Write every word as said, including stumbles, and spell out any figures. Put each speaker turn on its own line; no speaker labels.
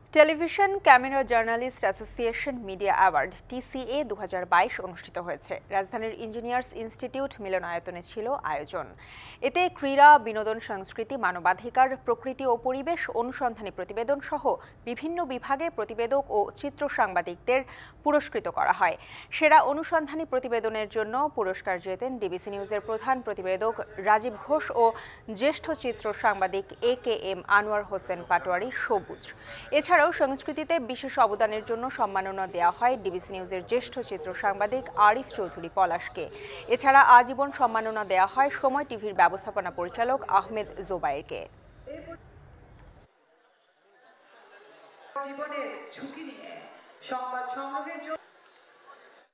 Television camera journalist association media award TCA দু হাজার বাইশ অনুষ্ঠিত হয়েছে। রাজধানীর ইঞ্জিনিয়ার্স ইনস্টিটিউট মিলনায়তনে ছিল আয়োজন। এতে ক্রীড়া, বিনোদন, সংস্কৃতি, মানবাধিকার, প্রকৃতি ও পরিবেশ, অনুসন্ধানী প্রতিবেদন সহ বিভিন্ন বিভাগে প্রতিবেদক ও চিত্র সাংবাদিকদের পুরস্কৃত করা হয়। সেরা অনুসন্ধানী প্রতিবেদনের জন্য পুরস্কার জেতেন ডিবিসি নিউজের প্রধান প্রতিবেদক রাজীব ঘোষ ও জ্যেষ্ঠ চিত্র সাংবাদিক A K M Anwar Hossain Patwari Sabuj. এছাড়াও সংস্কৃতিতে বিশেষ অবদানের জন্য সম্মাননা দেওয়া হয় ডিবিসি নিউজের জ্যেষ্ঠ চিত্র সাংবাদিক আরিফ চৌধুরী পলাশকে। এছাড়া আজীবন সম্মাননা দেওয়া হয় সময় টিভির ব্যবস্থাপনা পরিচালক আহমেদ জোবায়েরকে।
জীবনের ঝুঁকি নিয়ে সংবাদ সংগ্রহের জন্য